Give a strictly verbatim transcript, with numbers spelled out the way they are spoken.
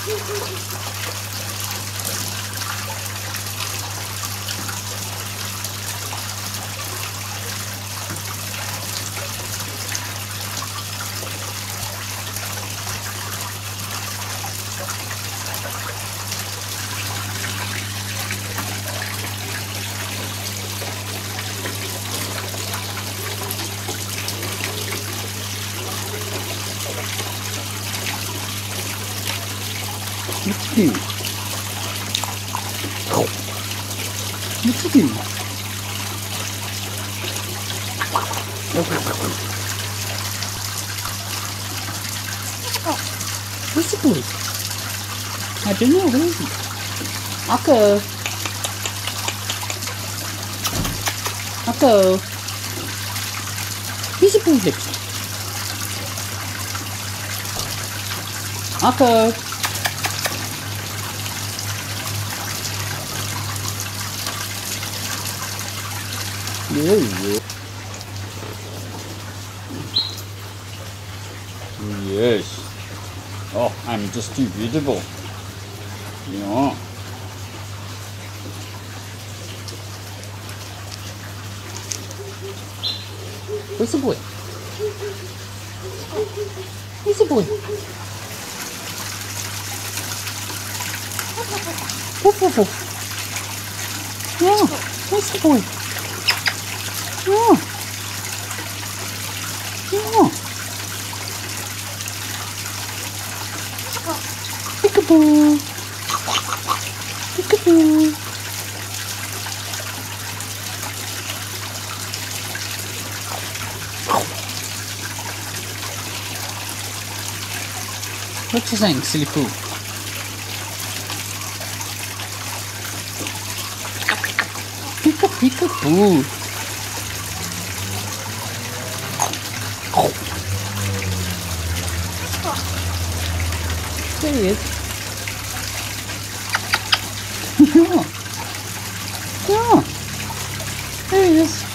What's it do? What's it do? Where's the boy? I don't know, where is he? Akko! Akko! Here's a boy, lips. Akko! There you go. Yes. Oh, I'm just too beautiful. Yeah. Where's the boy? Where's the boy? Woof, woof, woof. Yeah, where's the boy? Yeah. Yeah. Peekaboo. Peekaboo. What you saying, silly poo? Pika pika poo. There he is. Yeah. Yeah. There he is.